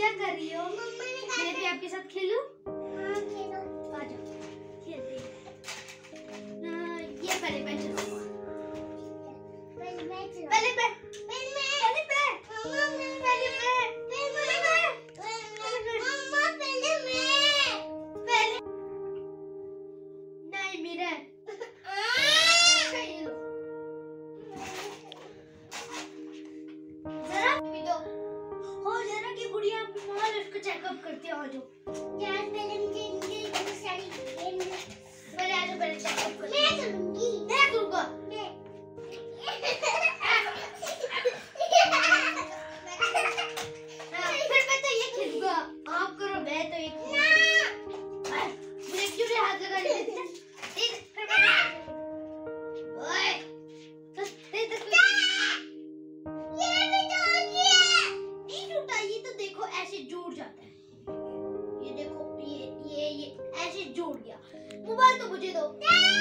क्या कर रही हो? मैं भी आपके साथ खेलूं? हाँ खेलो। आ जाओ खेलते हैं। ये पहले बैठ जाओ। चेकअप करते हो जो यार पहले मुझे इनकी सारी पहले आज पहले चेकअप कर मैं करूंगी मैं करूंगा फिर मैं तो ये खेलूंगा आप करो मैं तो ये मुझे क्यों हाथ लगा रही है मोबाइल तो मुझे दो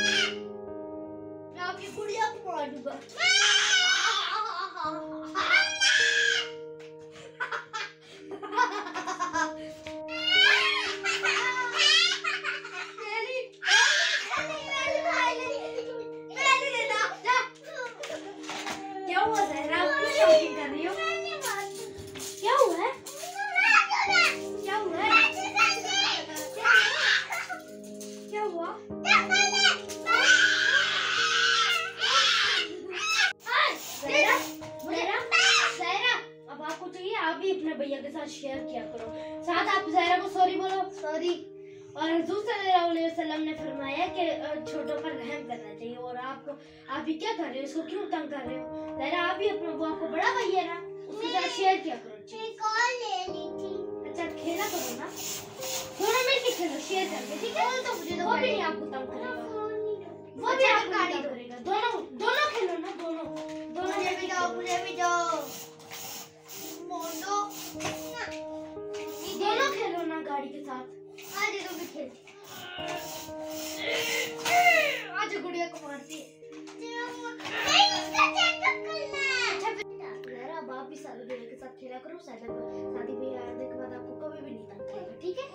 मैं आपकी गुड़िया को मार दूंगा क्या हुआ ज़हरा क्यों शॉपिंग कर रही हो क्या हुआ है क्या हुआ है क्या हुआ अब आपको चाहिए आप भी अपने भैया के साथ शेयर किया करो साथ आप ज़हरा को सॉरी बोलो सॉरी और हुज़ूर सल्लल्लाहु अलैहि वसल्लम ने फरमाया कि छोटों पर रहम करना चाहिए और आपको आप भी क्या कर रहे हो इसको क्यों तंग कर रहे हो ज़हरा आप भी अपना वो आपको बड़ा भैया ना उसके साथ शेयर किया करो कॉल ले ली थी अच्छा खेला करो ना दोनों मिलके खेलो शेयर करके ठीक है तो मुझे वो भी नहीं आपको तंग करेगा वो भी आपको गाड़ी करेगा दोनों दोनों खेलो ना दोनों दोनों मुझे भी जाओ मोंडो दोनों खेलो ना गाड़ी के साथ आज तो भी खेल आज गुड़िया को मारती है अब आप भी सारे भैया के साथ खेला करो शादी भैया आने के बाद आपको कभी भी नहीं तंग करेगा ठीक है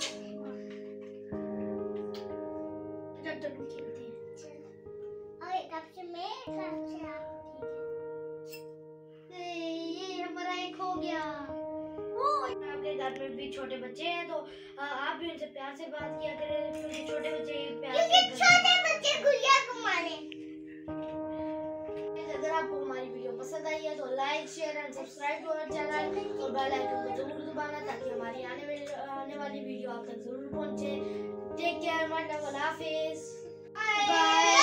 चलो खेलते हैं और कब से मैं ये हमारा एक हो गया आपके घर में भी छोटे बच्चे हैं तो आप भी उनसे प्यार से बात किया करें क्योंकि छोटे बच्चे प्यार से छोटे बच्चे गुड़िया को मारे अगर आपको हमारी वीडियो पसंद आई है तो like share and subscribe to our channel और बेल आइकन को जरूर दबाना ताकि हमारी आने वाली वीडियो आप तक जरूर पहुंचे टेक केयर माय लव हाफिज बाय।